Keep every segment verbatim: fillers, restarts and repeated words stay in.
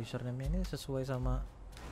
username ini sesuai sama.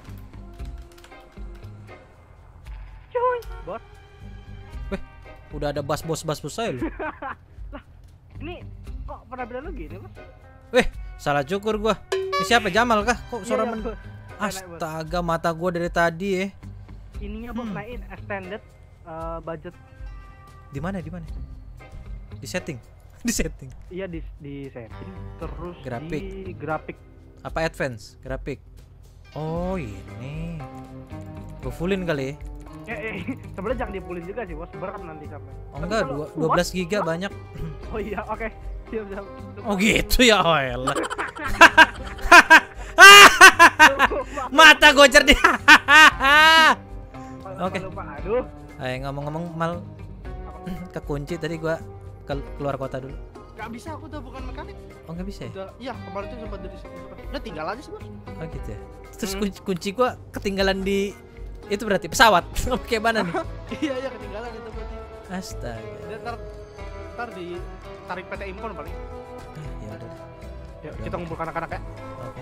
Cuy, bos. Weh, udah ada bas bos bas bos saya loh. Lah, ini kok penampilan lu gini, Bos? Weh, salah cukur gua. Ini siapa, Jamal kah? Kok suara Iya, men... Bos. Astaga, mata gua dari tadi ya. Ininya Bos Hmm. naikin extended uh, budget. Di mana? Di mana? Di setting. Di setting. Iya di di setting terus Grafik. di grafik. Apa advance? Grafik. Oh, ini. Gua fullin kali ya. Eh, eh sebenarnya jangan dipulin juga sih, Bos. Berat nanti sampai. Oh enggak, dua- dua belas giga banyak. Oh iya, oke. Siap, siap. Oh gitu ya, oh elah. Mata gue cerdik. Oke. Lupa, aduh. Ayo ngomong-ngomong mal kekunci tadi gua ke keluar kota dulu. Gak bisa, aku udah bukan mekanik. Oh nggak bisa ya? Udah, iya kemarin tuh sempat dari situ. Udah tinggal aja sih, Bos. Oh gitu ya. Terus Hmm. kunci, kunci gua ketinggalan di itu berarti pesawat. Oke mana nih? Iya, iya ketinggalan itu berarti. Astaga. Dia ntar ntar di tarik P T Impon paling. Eh, ya udah. deh. Yuk, kita ngumpulkan anak-anak ya. Oke.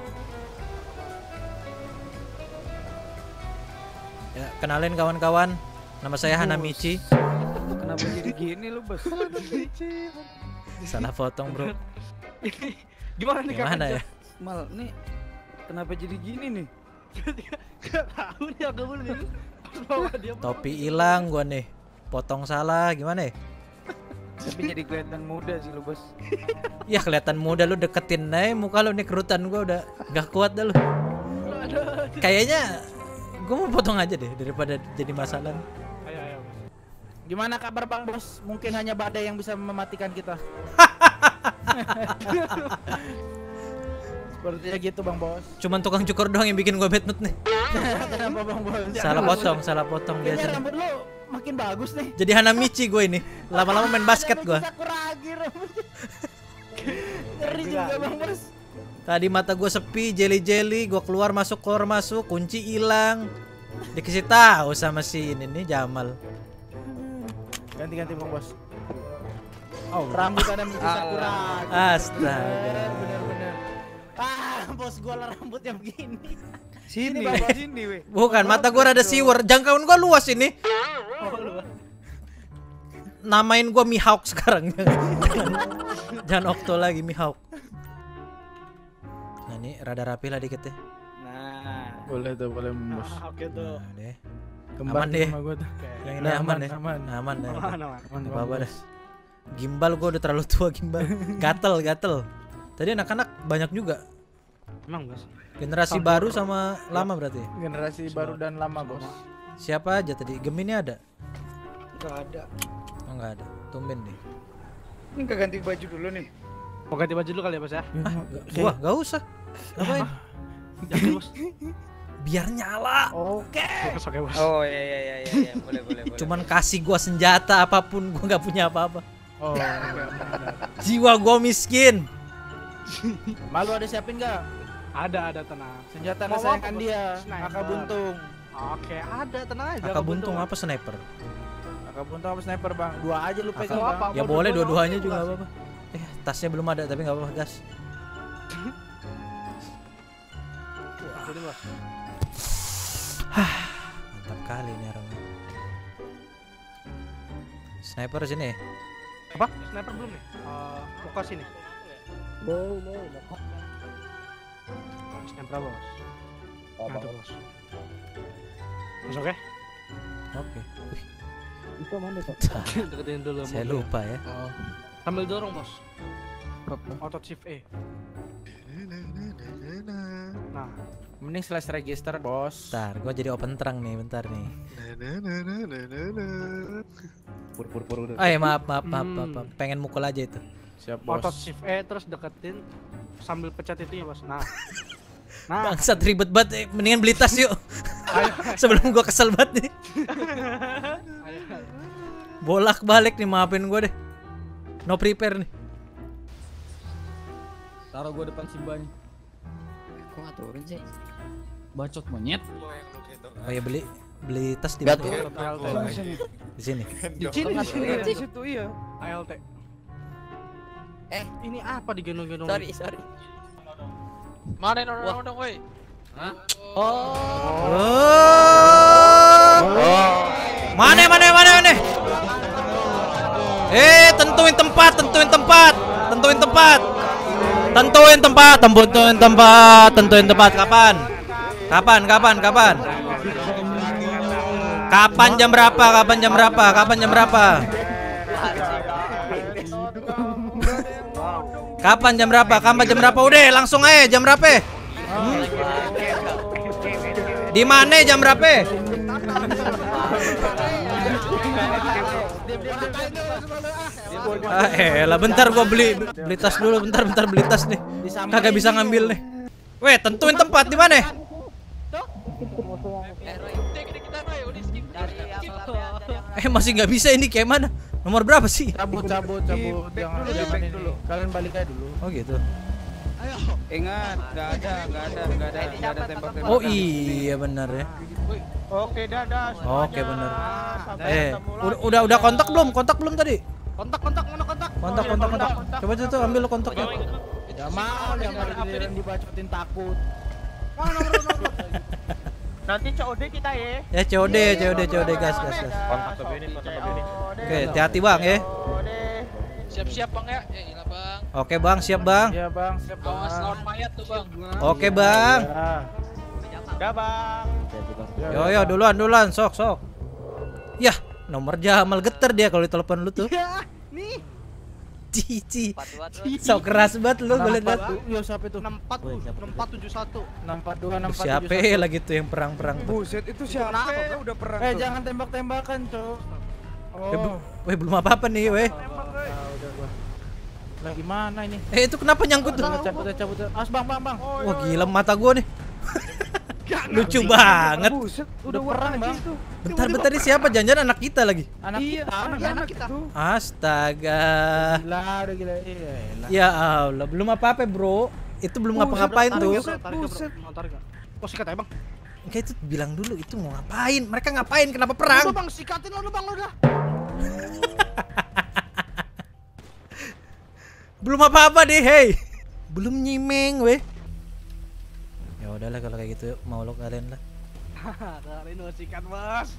Ya, kenalin kawan-kawan. Nama saya Hanamichi. Kenapa jadi gini lu, Bos? Salah potong, Bro. Gimana nih Gimana ya? Mal, nih kenapa jadi gini nih? Gak tahu nih aku belum nih. Pas bawa dia. Topi hilang gua nih. Potong salah gimana ya? Tapi jadi kelihatan muda sih lu, Bos. Ya kelihatan muda, lu deketin aja muka lu nih, kerutan gua udah gak kuat dah lu. Kayaknya gua mau potong aja deh daripada jadi masalah. Ayo, ayo. Gimana kabar Bang Bos? Mungkin hanya badai yang bisa mematikan kita. Sepertinya gitu Bang Bos. Cuman tukang cukur doang yang bikin gua bad mood nih. Kenapa Bang Bos? Salah potong, salah potong Kayaknya biasa. rambut lu makin bagus nih. Jadi Hanamichi gue ini. Lama-lama main basket gua. Sakuragi rambutnya. Ngeri juga Bang Bos. Tadi mata gua sepi, jelly-jelly, gua keluar masuk keluar masuk, kunci hilang. Dikasih tahu sama si ini nih Jamal. Ganti-ganti Bang Bos. Oh, rambut ada Michi Sakuragi. Astaga. Bener-bener. Ah, bos gua lah rambutnya begini. Sini, Bang Bos. sini weh. Bukan, mata gua rada siwer, jangkauan gua luas ini. Namain gua Mihawk sekarang. Jangan, jangan Okto lagi, Mihawk. Nah ini rada rapi lah dikit ya. Nah, Boleh tuh, boleh Bos. Ah, oke tuh. Nah, deh. Kembar aman deh. sama gua tuh. Yang ini Nah, aman, aman, deh. aman. Aman deh. Aman, aman. Aman, Gak Bang apa-apa Bos. deh. Gimbal gua udah terlalu tua gimbal. Gatel, gatel. Tadi anak-anak banyak juga. Emang, Bos. Generasi Sama. baru sama lama berarti. Generasi baru dan lama, Bos. Siapa aja tadi? Gemini ada? enggak ada. Oh enggak ada. Tumben deh. Ini enggak ganti baju dulu nih. Mau ganti baju dulu kali ya, Bos ya? Ah, gua gak usah. Ngapain? Jangan, Bos. Biar nyala. Oke. Bos, oke, Bos. Oh iya iya iya iya, iya. boleh boleh boleh. Cuman kasih gua senjata apapun, gua nggak punya apa-apa. Oh, enggak benar. Jiwa gua miskin. Malu ada siapin enggak? Ada, ada, tenang. Senjata Mau kesayangan apa, Bos? dia, Sniper. Aka buntung. Oke, ada, tenang aja. Aka buntung apa sniper? Aka buntung apa sniper, Bang? Dua aja lu pegang, Aka Bang. apa? Ya Mau boleh dua-duanya dua-duanya juga apa? nggak apa-apa. Eh, tasnya belum ada tapi nggak apa-apa, gas. Jadi, Bos. Mantap kali ini orangnya. Sniper sini. Apa? Sniper belum nih? Eh, buka sini. Sniper, Bos. Nah, tuh, Bos. Bos, oke? Oke. Wih, Itu mana, Pak? Deketin dulu. saya mobil. lupa ya. Sambil dorong, Bos. Auto shift E. Nah, Mending slash register, Bos. Bentar, gua jadi open terang nih, bentar nih. Pur-pur-pur udah. Oh ya maaf, maaf, maaf, Hmm. maaf, maaf. Pengen mukul aja itu. Siap, auto Bos. shift E terus deketin sambil pencet itu ya, Bos. Nah. Nah, Bangsat ribet banget, eh, mendingan beli tas yuk. ayo, Sebelum gua kesel banget nih. ayo. Bolak-balik nih, maafin gua deh. No prepare nih. Taruh gua depan Simba nih. Kok nggak turun sih? Bacot monyet. Oh ya beli beli tas di Nggak mana? turun. A L T. Di sini. Di sini, di sini. Di situ iya. A L T. Eh. Ini apa digendong-gendong? Sorry, sorry. Mana yang orang-orang woi? Hah? Oh. Mana mana mana mana? Eh, tentuin tempat, tentuin tempat, tentuin tempat, tentuin tempat, tentuin tempat, tentuin tempat. Kapan? Kapan? Kapan? Kapan? Kapan jam berapa? Kapan jam berapa? Kapan jam berapa? Kapan jam berapa? Kapan jam berapa? Udah, langsung aja jam berapa? Hmm? Di mana jam berapa? Ah, eh lah bentar gua beli beli tas dulu, bentar bentar beli tas nih. Kagak bisa ngambil nih. Weh, tentuin tempat di mana? Eh masih nggak bisa ini kayak mana? Nomor berapa sih? Cabut, cabut, cabut. Jangan jangan ini dulu. Kalian balik aja dulu. Oh gitu. Ingat, nggak ada, nggak ada, nggak ada, nggak ada tembak-tembakan. Oh iya benar ya. Oke, dadah. Oke benar. Eh, udah udah udah kontak belum? Kontak belum tadi? Kontak, kontak, mana kontak? Kontak kontak kontak. Coba tuh tuh ambil lo kontaknya. Ya mau, jangan giliran dibacotin takut. Nanti C O D kita ya. Ya C O D, C O D, C O D gas gas gas. Kontak ke Bini, kontak ke Bini. Oke, hati-hati Bang ya. Siap-siap bang ya? Ya ilah bang. Oke Bang, siap Bang. Iya bang, siap bang. Awas lawan mayat tuh bang. Oke Bang. Udah bang. Yo yo duluan duluan, sok sok. Yah, nomor Jamal geter dia kalau ditelepon lu tuh. Nih. Cici. Sok keras banget lu gue liat. Yo siapa itu? enam empat enam empat tujuh satu. enam empat dua enam empat tujuh Siapa satu. lagi tuh yang perang-perang tuh? Buset, itu siapa? Udah perang. Eh tuh. jangan tembak-tembakan, Cok. Eh, Oh. bel- Weh belum apa-apa nih weh. Ah, udah gua. Lagi mana ini? Eh itu kenapa nyangkut tuh? Cabut, cabut, cabut. As bang, bang, bang. Wah gila mata gua nih. Lucu banget. Buset, Udah perang, bang. Bentar bentar ini siapa? Jangan-jangan anak kita lagi. Anak kita, anak, Iya, anak kita. Astaga. Gila, udah gila. Iya, elah. Ya Allah, belum apa-apa bro. Itu belum ngapa-ngapain tuh. Tarik bro, mau tarik gak? Oh sikat aja bang. Enggak itu bilang dulu itu mau ngapain? Mereka ngapain? Kenapa perang? Udah bang, sikatin lo bang, lo udah. Belum apa-apa deh, hey. Belum nyimeng, weh. Ya udahlah kalau kayak gitu mau lo kalian lah. Hari ini sikat bos.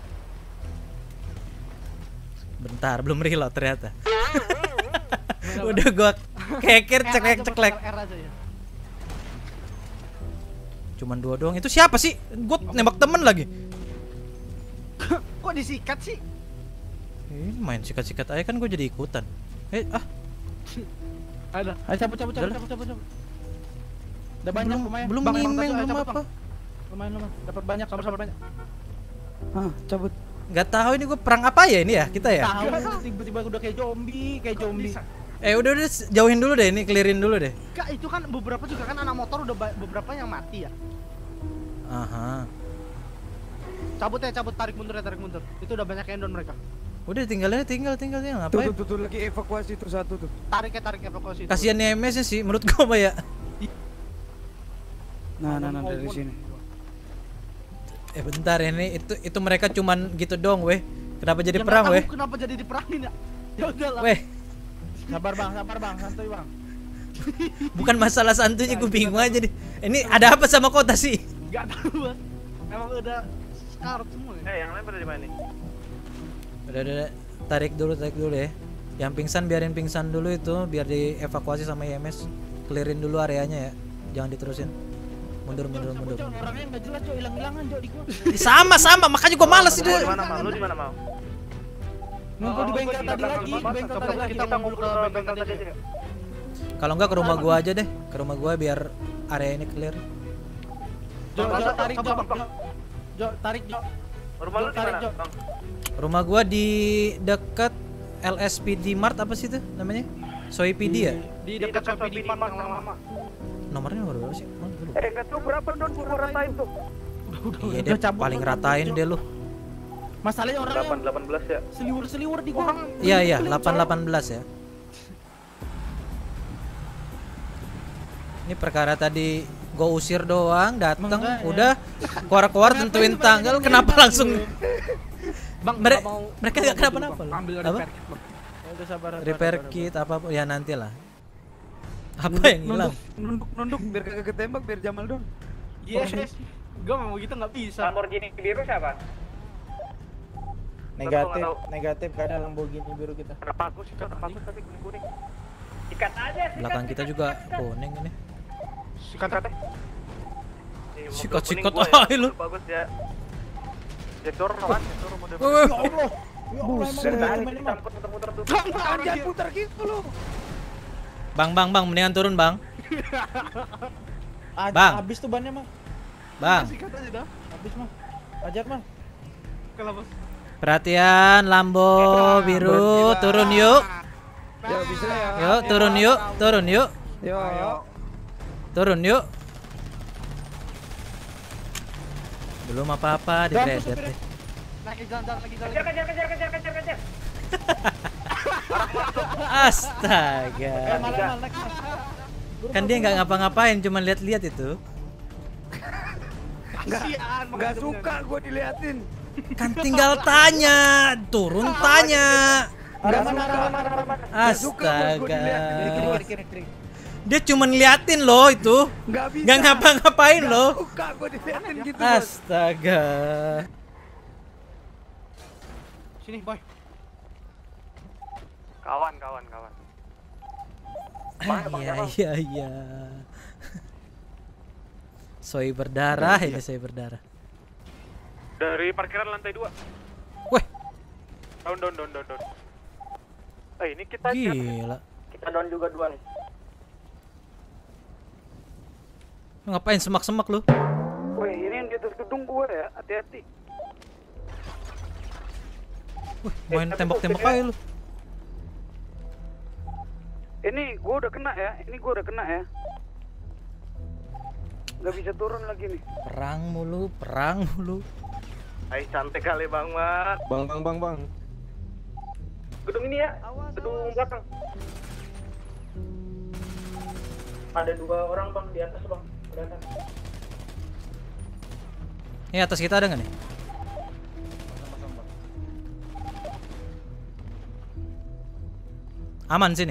Bentar, belum reload ternyata. Udah gua keker ceklek ceklek. R aja ya. Cuman dua doang. Itu siapa sih? Gua nembak temen lagi. Kok disikat sih? Eh, main sikat-sikat aja kan gua jadi ikutan. Eh, ah, Ada. Ayo cabut, cabut, cabut, Udah lah. cabut, cabut, cabut. Udah banyak belum lumayan. belum Bang, emang nyimeng, tadi belum cabut, apa. Lumayan, lumayan. Dapat banyak, Sama-sama banyak. Ah, cabut. Nggak tahu ini gua perang apa ya ini ya kita ya. Tahu tiba-tiba udah kayak zombie, kayak zombie. Eh udah udah jauhin dulu deh ini, clearin dulu deh. Kak, itu kan beberapa juga kan anak motor udah ba- beberapa yang mati ya. Aha. Cabut ya, cabut, tarik mundur ya, tarik mundur. Itu udah banyak yang down mereka. Udah tinggalnya tinggal tinggal tinggal Tuh, ngapain? tuh, tuh, tuh, lagi evakuasi tuh satu tuh. Tarik ya, tarik evakuasi. itu. Kasihan M S nya sih menurut gua Pak ya. Nah, nah, nah dari sini. Eh bentar ini itu itu mereka cuman gitu dong weh. Kenapa jadi Ya, perang nggak weh? tahu kenapa jadi diperangin ya? Ya udahlah. Weh, Sabar bang, sabar bang, santuy bang. bukan masalah santuy gue bingung aja nih. Ini ada apa sama kota sih? Enggak tahu, Bang. Emang udah sekarat semua ya. Eh, yang lain pada di mana nih? Udah, udah, udah. Tarik dulu, tarik dulu ya. Yang pingsan biarin pingsan dulu itu, biar dievakuasi sama I M S. Clearin dulu areanya ya. Jangan diterusin. Mundur, mundur, mundur. Cok, orangnya nggak jelas, Cok, hilang-hilangan, Cok, di gua. Sama, sama, makanya gua males itu. Di mana mau? Lu di mana mau? Ngumpul di bengkel tadi lagi, di bengkel tadi lagi. Kita ngumpul ke bengkel tadi aja. Kalau enggak ke rumah gua aja deh. Ke rumah gua biar area ini clear. Jok, Bang, Jok, tarik, bang, Jok. bang, bang. Jok, tarik, Jok. Rumah lu di Tarik, mana, Jok. Bang? Rumah gua di dekat L S P D Mart apa sih itu namanya? Soy P D ya? Di dekat Shopee di Mart yang lama. Nomornya nomor berapa sih? Oh, gua lupa. Eh, enggak tahu berapa don gua ratain tuh. Iya deh, cabut, paling cabut, ratain Jok. deh lu. Masalahnya orangnya delapan belas ya. seliwur-seliwur di gua. Iya iya, delapan delapan belas ya. Ini perkara tadi gua usir doang, dateng, Makanya. udah keluar-keluar tentuin tanggal, kenapa langsung Bang, Mere- nggak mau mereka nggak kenapa-napa loh. ambil Apa? repair kit, Bang. Ya udah sabar. sabar, repair sabar, kit apa ya nanti lah. Apa yang hilang? Nunduk, nunduk biar kagak ketembak biar Jamal dong. Yes, yes. Gue mau begitu nggak bisa. Lamborghini biru siapa? Negatif, negatif gak ada Lamborghini biru kita. Kenapa aku sih? Kenapa aku tapi kuning kuning? Ikat aja. Belakang kita juga kuning ini. Sikat katanya. Sikat-sikat aja lu. Bagus ya. Jektor kan? Jektor model. Weh, Buset. Muter-muter tuh. Jangan putar gitu lu. Bang, bang, bang, mendingan turun bang. Ah, Bang. Habis tuh bannya mah. Bang, Sikat aja dah. Habis mah. Ajak mah. Kalau bos. perhatian Lambo biru, turun yuk. Ya bisa ya. Yuk, turun yuk, turun yuk, Yo. turun yuk. Belum apa-apa, digredet deh. Lagi jalan lagi jalan. Kejar kejar kejar kejar kejar kejar. Astaga. Eh, malah malah naik. Kan dia nggak ngapa-ngapain, cuma lihat-lihat itu. Kasihan, Enggak suka gua diliatin. Kan tinggal tanya, turun tanya. Arah mana, arah mana, arah mana. Astaga. Kiri, kiri, kiri. Dia cuma liatin loh itu. Enggak bisa. Nggak ngapa-ngapain loh. Suka gua diliatin gitu. Bos. Astaga. Sini, boy. Kawan kawan kawan. Iya, iya, iya. Soi berdarah, ini soi berdarah. Dari parkiran lantai dua. Weh, Down down down down down. Eh ini kita gila. kita down juga dua nih. Lu ngapain semak-semak lu? Woi, ini yang di atas gedung gua ya. Hati-hati. Wih, main tembak-tembak aja lu. Ini gua udah kena ya. Ini gua udah kena ya. Gak bisa turun lagi nih. Perang mulu, perang mulu. Hai cantik kali Bang Mat. Bang, bang, bang, bang. Gedung ini ya. Gedung belakang. Ada dua orang Bang di atas Bang. Kelihatan. Ini atas kita ada nggak nih? Aman sini.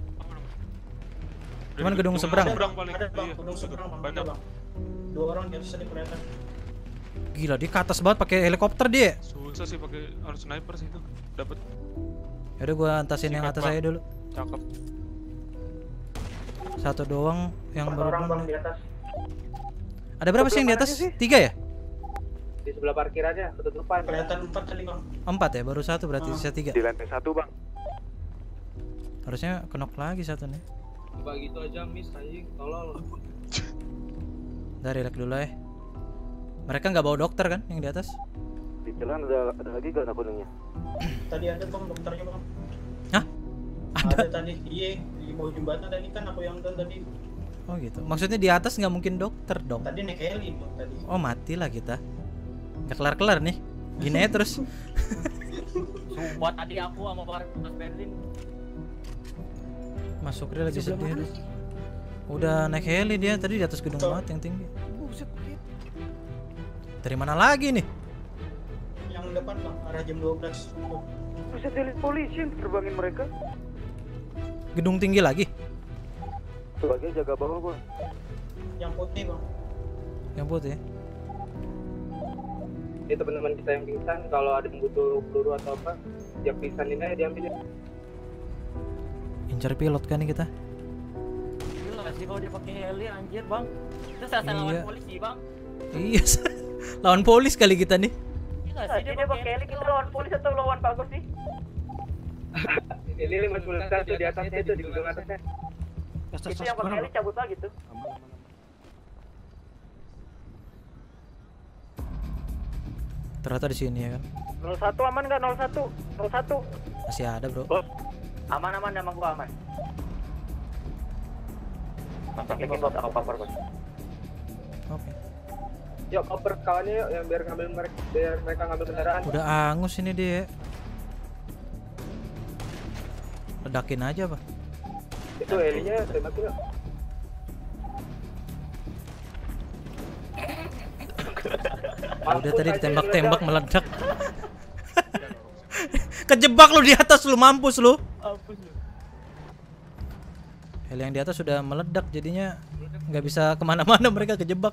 Cuman gedung seberang. Seberang paling. Ada bang, gedung seberang bang. Ada bang. Dua orang di atas tadi kelihatan. Gila, dia ke atas banget pakai helikopter dia. Susah sih pakai harus sniper sih itu. Dapat. Yaudah gua antasin yang atas saya dulu. Cakep. Satu doang yang baru Orang Bang belum. di atas. Ada berapa sih yang di atas? Tiga ya? Di sebelah parkirannya ketutupan. Kelihatan empat tadi Bang. Empat ya, baru satu berarti sisa tiga. Di lantai satu Bang. Harusnya kenok lagi satu nih. Mbak gitu aja miss anjing, tolol. Udah relax dulu ya. Mereka nggak bawa dokter kan yang di atas? Di jalan ada ada lagi gak kuningnya? Tadi ada Bang dokternya Bang. Hah? Ada? Ada tadi, iya di bawah jembatan tadi kan aku yang down tadi. Oh gitu. Maksudnya di atas nggak mungkin dokter dong. Tadi naik heli Bang tadi. Oh matilah kita. Nggak kelar-kelar nih. Gini aja terus. Buat tadi aku sama Mas Berlin. Masuk dia lagi sedih. Udah naik heli dia tadi di atas gedung banget yang tinggi. Buset. Dari mana lagi nih? Yang depan Bang, arah jam dua belas. Buset, elit polisi yang terbangin mereka. Gedung tinggi lagi. Sebagai jaga bawah gua. Yang putih Bang. Yang putih. Ini teman-teman kita yang pingsan, kalau ada yang butuh peluru atau apa, yang pingsan ini aja diambil. Incar pilot kan nih kita. Gila sih kalau dia pakai heli anjir Bang. Itu salah Iya. lawan polisi Bang. Iya. Lawan polis kali kita nih. Gila sih dia pakai heli, kita lawan polisi atau lawan bagus sih? Ini lima puluh satu di atasnya itu, di gedung atasnya. Itu yang pakai heli cabut lagi tuh. Ternyata di sini ya kan. nol satu aman nggak? nol satu nol satu Masih ada, Bro. Aman-aman, nama gua aman. Pakai bot atau cover bos. Oke. Yuk cover kawannya yuk, yang biar ngambil mereka, biar mereka ngambil kendaraan. Udah angus ini dia. Ledakin aja, Pak. Itu helinya tembakin yuk. Udah tadi ditembak-tembak meledak. Kejebak lu di atas lu, mampus lu. Heli yang di atas sudah meledak, jadinya nggak bisa kemana-mana, mereka kejebak.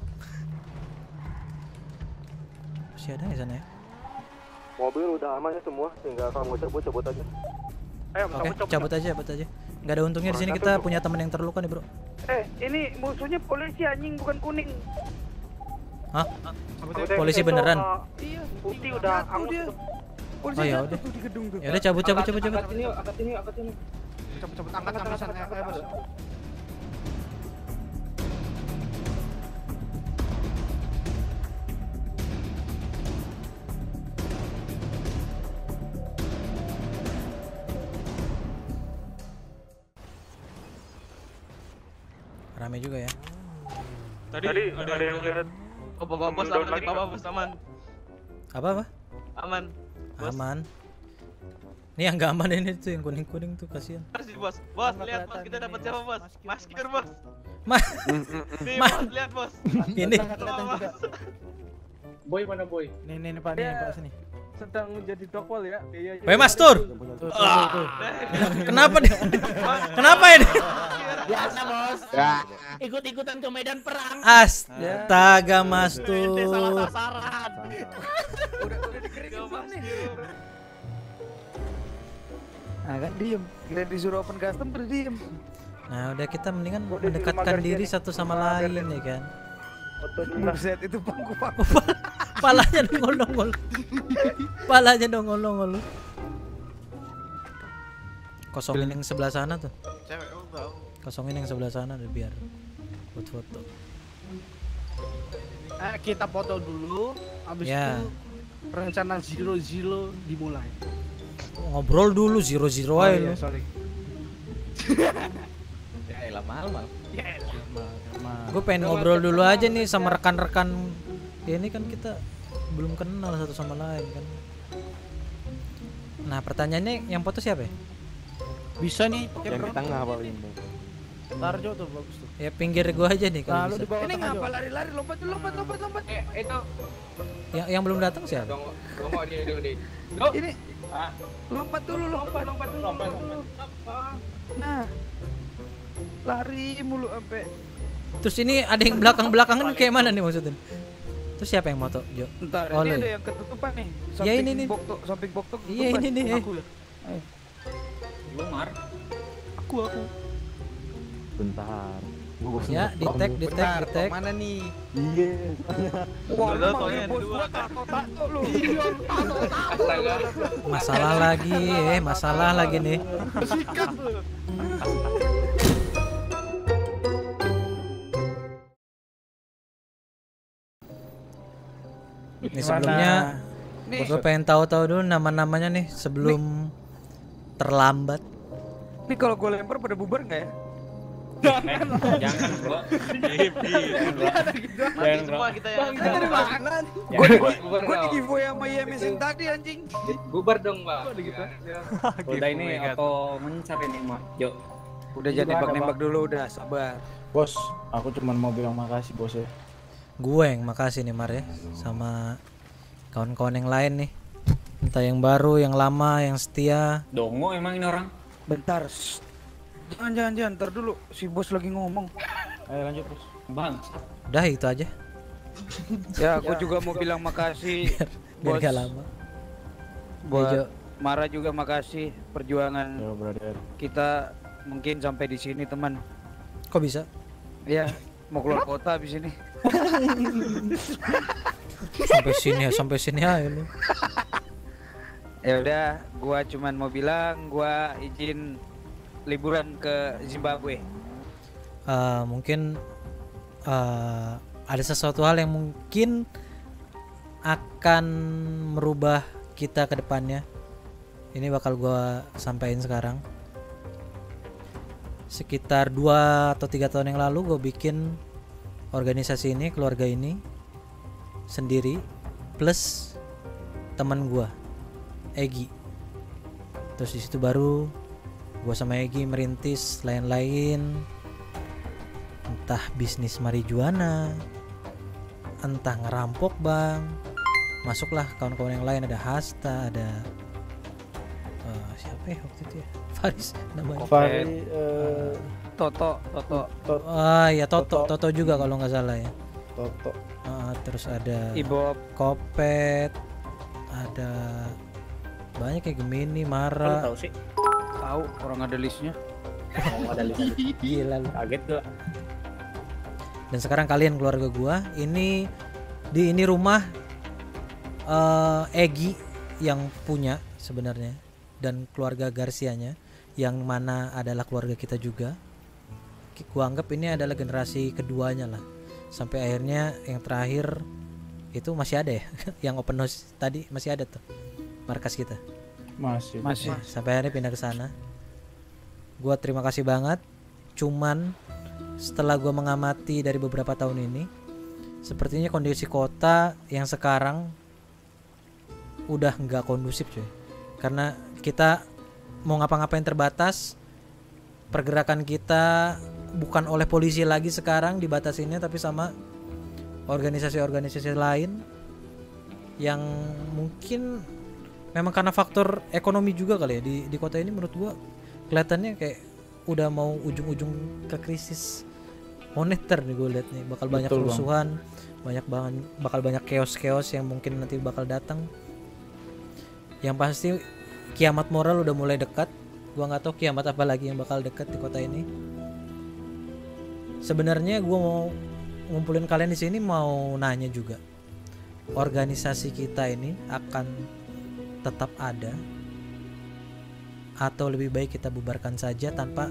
Masih ada di sana ya? Mobil udah aman ya semua, tinggal kamu cabut-cabut aja. Ayo, Oke, cabut aja, cabut aja. Nggak ada untungnya di sini, kita punya teman yang terluka nih, Bro. Eh, ini musuhnya polisi anjing, bukan kuning. Hah? Polisi beneran? Iya, putih udah angus. Oh ya udah. Ya udah cabut cabut cabut cabut. Ini, angkat ini, angkat ini. Cepet-cepet angkat angkat angkat bos. Rame juga ya. Tadi, ada, ada yang lihat. Oh, bapak bos aman nih, bapak bos aman. Apa apa? Aman. Bos. Aman. Ini yang gak aman ini tuh, yang kuning-kuning tuh, kasihan. Masih bos. Bos, lihat bos, kita dapat siapa bos? Masker bos. Ma Nih Ma bos, lihat bos. ini Kelihatan juga. Boy mana boy? Nih nih nih Pak, nih Pak sini. Sedang menjadi tokol ya. Iya. Weh Mas Tur. Tuh, tuh, tuh. Kenapa dia? Kenapa ini? Biasa bos. Ikut-ikutan ke medan perang. Astaga Mas Ini salah Tur. sasaran. Udah udah dikeringin Gak, Mas. nih. Nah kan diem, kita disuruh open custom terus diem. Nah udah, kita mendingan mendekatkan diri satu sama lain ya kan. Buset itu pangku pangku. Palanya nongol-nongol. Palanya nongol-nongol. Kosongin yang sebelah sana tuh. Cewek, oh bau. Kosongin yang sebelah sana deh biar buat foto. Eh, kita foto dulu, habis Ya. itu rencana zero zero dimulai. Ngobrol dulu zero zero Oh, aja iya, lu. sorry. Ya elah mahal mahal. Gue pengen ngobrol dulu aja nih sama rekan-rekan. Ya ini kan kita belum kenal satu sama lain kan. Nah pertanyaannya, yang foto siapa ya? Bisa nih, Yang di tengah apa ini? Tarjo tuh bagus tuh. Ya pinggir gua aja nih Nah, kalau lu di bisa. bawah Ini tengah, ngapa Jo. lari-lari lompat lompat lompat lompat. Eh, itu Yang yang belum datang siapa? Dongo dia dia dia. Ini lompat dulu lompat lompat dulu. Lompat lompat. Nah. Lari mulu sampai. Terus ini ada yang belakang-belakangan kayak mana nih maksudnya? Terus siapa yang moto, Jo? Entar Oh, ini lu ada ya? yang ketutupan nih. Ya, ini nih. Boktok, samping boktok. Iya ini nih. eh. Aku ya. Lu mar. Aku aku. Bentar. Ya, di tag, di tag, di tag. Mana nih? Iya. Wah, Udah, lu tonya manggil bos dua. gua tato-tato lu. Masalah lagi, eh masalah lagi nih. Ini sebelumnya Nih, gue pengen tahu-tahu dulu nama-namanya nih sebelum terlambat. nih kalau gue lempar pada bubar nggak ya? Jangan bro. Mati semua kita ya. Dari mana? Gue Gue di giveaway sama I M S yang tadi anjing. Bubar dong, Pak. udah ini auto mencar ini mah. Jo. Udah jangan nembak-nembak dulu, udah sabar. Bos, aku cuma mau bilang makasih bos ya. Gue yang makasih nih Mar ya, sama kawan-kawan yang lain nih. Entah yang baru, yang lama, yang setia. Dongo emang ini orang. Bentar. shh. Jangan jangan jangan, ntar dulu si bos lagi ngomong. Ayo lanjut bos. Bang. Udah itu aja. Ya, aku juga mau bilang makasih Biar bos. gak lama. Buat Jo. Mara juga makasih perjuangan Yo brother. kita mungkin sampai di sini teman. Kok bisa? Ya, mau keluar kota habis ini. Sampai sini ya, sampai sini aja lu. Ya udah, gua cuman mau bilang gua izin liburan ke Zimbabwe. Uh, mungkin uh, ada sesuatu hal yang mungkin akan merubah kita ke depannya. Ini bakal gua sampaikan sekarang. Sekitar dua atau tiga tahun yang lalu gue bikin organisasi ini, keluarga ini sendiri plus teman gue Egi. Terus di situ baru gue sama Egi merintis lain-lain, entah bisnis marijuana, entah ngerampok bang. Masuklah kawan-kawan yang lain, ada Hasta, ada uh, siapa ya waktu itu ya, Faris namanya. Fari, eh, Toto, Toto. Ah ya Toto, Toto juga kalau nggak salah ya. Toto. Ah, terus ada Ibob. Kopet, ada banyak kayak Gemini, Mara. Tahu sih. Tahu orang ada listnya. Mau ada list. Gila lu. Kaget gua. Dan sekarang kalian keluarga gua ini di ini rumah uh, Egi yang punya sebenarnya dan keluarga Garcianya yang mana adalah keluarga kita juga. Gua anggap ini adalah generasi keduanya lah. Sampai akhirnya yang terakhir itu masih ada ya yang open house tadi masih ada tuh markas kita. Masih. Masih. Sampai akhirnya pindah ke sana. Gua terima kasih banget. Cuman setelah gua mengamati dari beberapa tahun ini, sepertinya kondisi kota yang sekarang udah nggak kondusif cuy. Karena kita mau ngapa-ngapain terbatas, pergerakan kita bukan oleh polisi lagi sekarang dibatasinnya, tapi sama organisasi-organisasi lain yang mungkin memang karena faktor ekonomi juga kali ya di di kota ini. Menurut gua kelihatannya kayak udah mau ujung-ujung ke krisis moneter nih gue lihat nih. Bakal banyak Betul, kerusuhan, banyak banget bakal banyak chaos-chaos yang mungkin nanti bakal datang. Yang pasti kiamat moral udah mulai dekat. Gua nggak tahu kiamat apa lagi yang bakal dekat di kota ini. Sebenarnya gua mau ngumpulin kalian di sini mau nanya juga. Organisasi kita ini akan tetap ada atau lebih baik kita bubarkan saja tanpa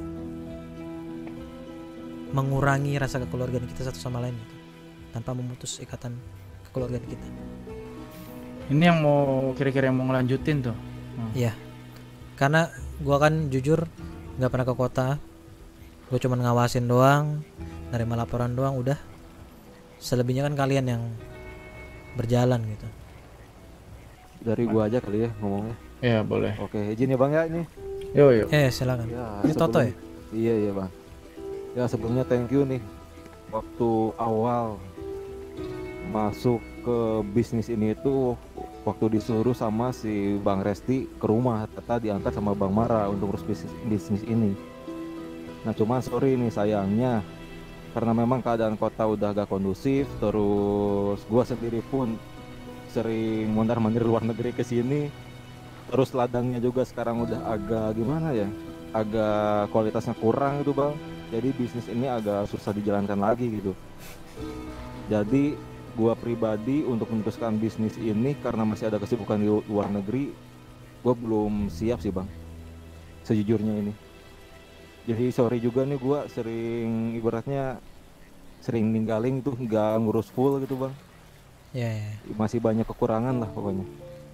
mengurangi rasa kekeluargaan kita satu sama lain gitu. Tanpa memutus ikatan kekeluargaan kita. Ini yang mau kira-kira yang mau ngelanjutin tuh. Iya. Hmm. Karena gua kan jujur nggak pernah ke kota. Gue cuma ngawasin doang, nerima laporan doang udah. Selebihnya kan kalian yang berjalan gitu. Dari gua aja kali ya ngomongnya. Ya boleh. Oke, izin ya Bang ya ini. Yo yo. Eh silakan. Ya, Ini Toto ya? Iya iya Bang. Ya sebelumnya thank you nih. Waktu awal masuk ke bisnis ini itu waktu disuruh sama si Bang Resti ke rumah, ternyata diangkat sama Bang Mara untuk urus bisnis, bisnis ini. Nah cuman sorry nih sayangnya karena memang keadaan kota udah gak kondusif, terus gua sendiri pun sering mondar-mandir luar negeri ke sini, terus ladangnya juga sekarang udah agak gimana ya, agak kualitasnya kurang gitu Bang. Jadi bisnis ini agak susah dijalankan lagi gitu. Jadi gua pribadi untuk meneruskan bisnis ini karena masih ada kesibukan di luar negeri, gua belum siap sih Bang, sejujurnya ini. Jadi sorry juga nih gua sering ibaratnya sering ninggalin itu nggak ngurus full gitu Bang. Ya, ya. Masih banyak kekurangan lah pokoknya.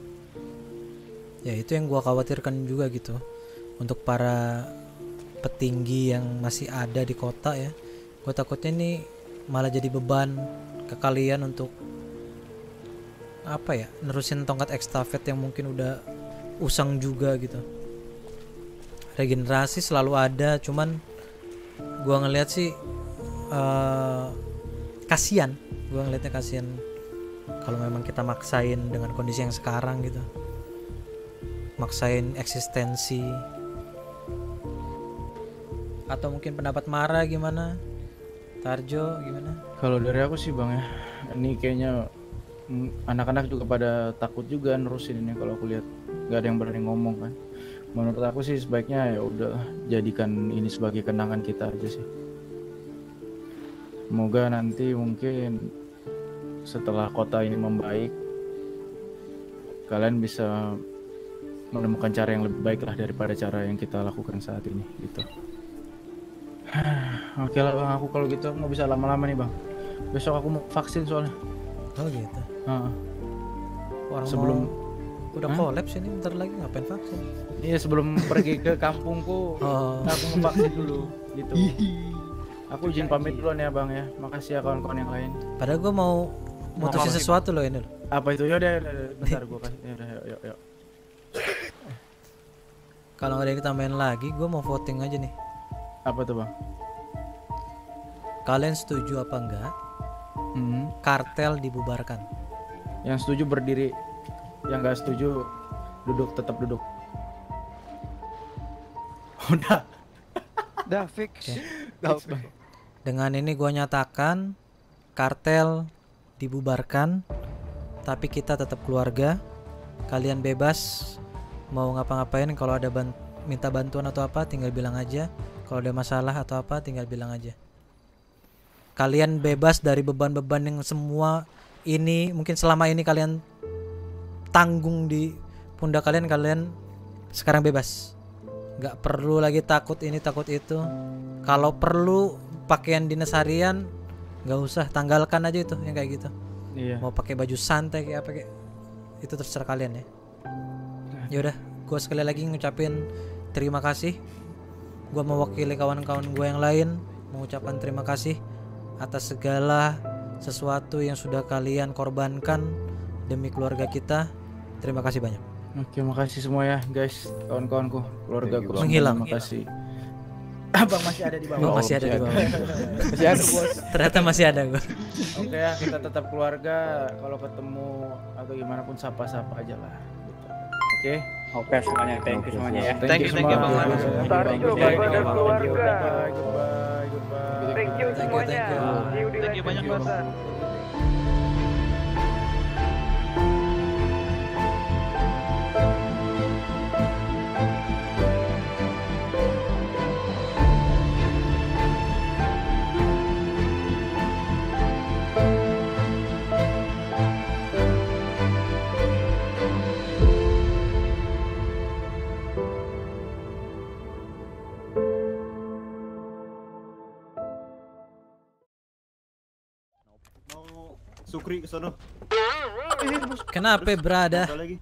Ya itu yang gua khawatirkan juga gitu untuk para petinggi yang masih ada di kota ya. Gua takutnya ini malah jadi beban ke kalian untuk apa ya, nerusin tongkat ekstafet yang mungkin udah usang juga gitu. Regenerasi selalu ada, cuman gua ngelihat sih uh, kasian, gua ngelihatnya kasian kalau memang kita maksain dengan kondisi yang sekarang gitu, maksain eksistensi. Atau mungkin pendapat Mara gimana, Tarjo gimana? Kalau dari aku sih Bang ya, ini kayaknya mm, anak-anak juga pada takut juga nerusin ini. Kalau aku lihat nggak ada yang berani ngomong kan. Menurut aku sih sebaiknya ya udah jadikan ini sebagai kenangan kita aja sih. Semoga nanti mungkin setelah kota ini membaik, kalian bisa menemukan cara yang lebih baik lah daripada cara yang kita lakukan saat ini gitu. Oke lah Bang, aku kalau gitu nggak bisa lama-lama nih Bang. Besok aku mau vaksin soalnya. Oh gitu. Uh, Orang sebelum mau, udah Hah? kolaps ini bentar lagi ngapain vaksin? Iya sebelum pergi ke kampungku, Oh. aku mau vaksin dulu gitu. Aku izin pamit dulu nih ya Bang ya. Makasih ya kawan-kawan yang lain. Padahal gue mau mutusin sesuatu loh ini loh. Apa itu? Yaudah, yaudah, yaudah. Bentar gue kasih. Yaudah, yuk, yuk, yuk. Kalau nggak ada yang ditambahin lagi, gue mau voting aja nih. Apa tuh Bang? Kalian setuju apa enggak Hmm. kartel dibubarkan? Yang setuju berdiri, yang nggak setuju duduk, tetap duduk. Udah. Dah fix. Oke. Dengan ini gua nyatakan kartel dibubarkan, tapi kita tetap keluarga. Kalian bebas mau ngapa-ngapain, kalau ada ban minta bantuan atau apa tinggal bilang aja. Kalau ada masalah atau apa tinggal bilang aja. Kalian bebas dari beban-beban yang semua ini mungkin selama ini kalian tanggung di pundak kalian. Kalian sekarang bebas. Gak perlu lagi takut ini takut itu. Kalau perlu pakaian dinas harian gak usah, tanggalkan aja itu yang kayak gitu. Iya. Mau pakai baju santai kayak apa kayak itu terserah kalian ya. Ya udah, gue sekali lagi ngucapin terima kasih. Gue mewakili kawan-kawan gue yang lain mengucapkan terima kasih atas segala sesuatu yang sudah kalian korbankan demi keluarga kita. Terima kasih banyak. Oke, makasih semua ya guys, kawan-kawanku, keluargaku. Menghilang. Terima kasih. Abang masih ada di bawah. Oh, masih ada di bawah. Masih ada bos. Ternyata masih ada gue. Oke ya, kita tetap keluarga. Kalau ketemu atau gimana pun sapa-sapa aja lah. Gitu. Oke. Oke semuanya, thank you semuanya ya. Thank you, thank you, Bang Mas. Tarik juga pada keluarga. Goodbye, goodbye, goodbye. Thank you semuanya. Thank you banyak, Mas. Sukri kesana. Kenapa berada? Lagi.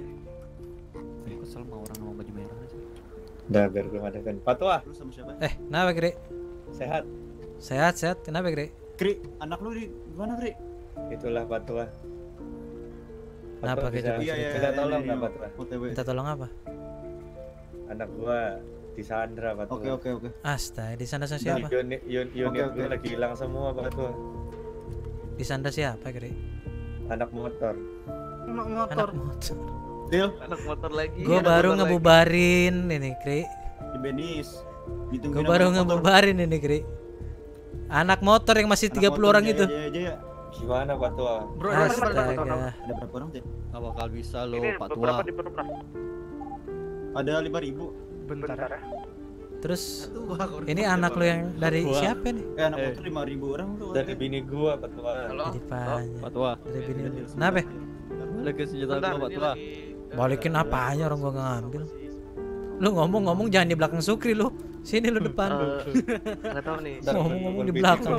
Kesel mau orang mau baju merah aja. Dah biar gue ngadakan. Patwa. Lu sama siapa? Eh, kenapa Gre? Sehat. Sehat sehat. Kenapa Gre? Kri, anak lu di mana Kri? Itulah Patwa. Kenapa kita? Iya, iya, minta tolong nggak Patwa? Minta tolong apa? Anak gua disandra Patwa. Oke oke oke. Astaga, di sana siapa? Unit unit unit gua lagi hilang semua Patwa. Di sana siapa Gre? Anak motor. Anak motor. Anak motor. Deal. Anak motor lagi. Gue baru ngebubarin ini Gre. Di Benis. Gue baru ngebubarin ini Gre. Anak motor yang masih tiga puluh orang itu. Gimana Patwa? Bro, astaga. Ada berapa orang Teh? Gak bakal bisa lo Ini Patwa. beberapa di beberapa. Ada lima ribu. Bentar ya. Terus ini anak lu yang dari siapa nih? Eh anak motor lima ribu orang tuh. Dari bini gua Patwa. Jadi banyak. Patwa. Dari bini lu. Kenapa? Balikin senjata gua Patwa. Balikin apanya, orang gua nggak ngambil. Lu ngomong-ngomong jangan di belakang Sukri lu. Sini lu depan. Enggak tahu nih. Ngomong-ngomong di belakang.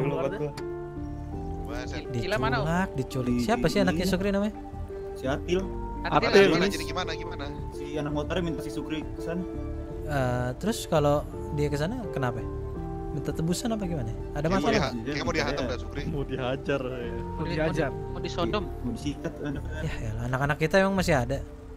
Cila mana? Diculak, diculik. Siapa sih anaknya Sukri namanya? Si Atil. Atil. Gimana jadi gimana gimana? Si anak motornya minta si Sukri kesana. Eh, terus kalau dia ke sana kenapa? Minta tebusan apa gimana? Ada Kayak mau masalah? diha- Kayak mau dihantam dah Sukri. Mau dihajar. Mau diajar. Mau disodom. Mau disikat anak-anak. Ya, ya anak-anak kita emang masih ada.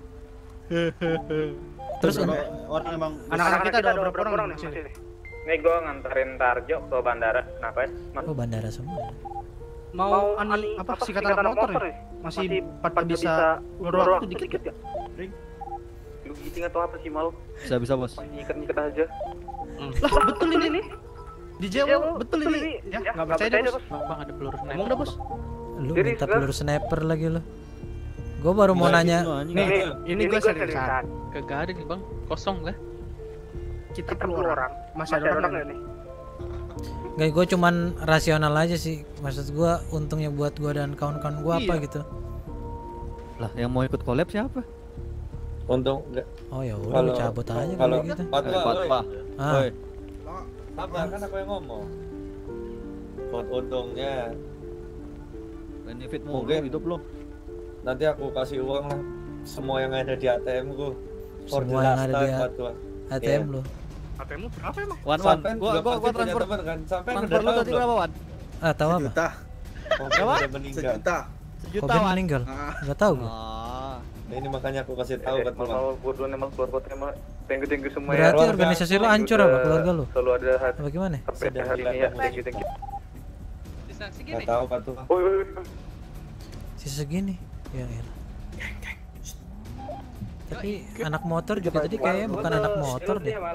Terus Berapa orang emang Anak-anak kita ada berapa orang orang nih di sini? Nih gua nganterin Tarjo ke bandara. Kenapa ya? Mas, Oh, bandara semua. Mau ani apa sikat anak motor ya? Masih pada bisa ulur waktu dikit ya? lu giting atau apa sih mal? Bisa bisa bos. Masih nyikat-nyikat aja. Lah betul ini nih. Di Jawa betul ini. Ya nggak percaya deh bos. Bang ada peluru sniper. Ngomong dah bos. Lu Jadi, minta sekarang- peluru sniper lagi lu. Gua baru mau nanya. Nih, ini gue seriusan. Kagak ada nih bang, kosong lah. Kita perlu orang. Masih ada orang nggak nih? Gak, gue cuman rasional aja sih. Maksud gue untungnya buat gue dan kawan-kawan gue apa Iya. gitu. Lah yang mau ikut collab siapa? untung enggak. Oh ya udah Kalau- lu cabut aja Kalau kalau gitu. Patwa, Patwa. Ah, Woi. sabar kan aku yang ngomong. Buat untungnya Benefit Mungkin. mulu hidup lo. nanti aku kasih uang lah semua yang ada di A T M ku. For the Semua yang last ada time, di Patwa. A T M lu. A T M berapa emang? Wan wan. Sampai Gua juga gua pasti gua punya transfer. teman kan. Sampai Transfer udah lu tahu tadi belum? berapa wan? Ah, tahu apa? Oh, udah meninggal. Sejuta Kobe wan. meninggal. Enggak tahu gua. Ah. Nah, ini makanya aku kasih tahu Eh, Patwa. mau buat lu nemang keluar kota emang. Thank you thank you semua Berarti ya. organisasi lu hancur apa keluarga lu? Selalu ada hati Apa gimana? sampai hari ini ya. Thank you thank you. Distraksi Enggak gini. tahu Patwa. Woi woi woi. Sisa segini. Ya elah. Tapi anak motor juga tadi kayaknya bukan anak motor deh.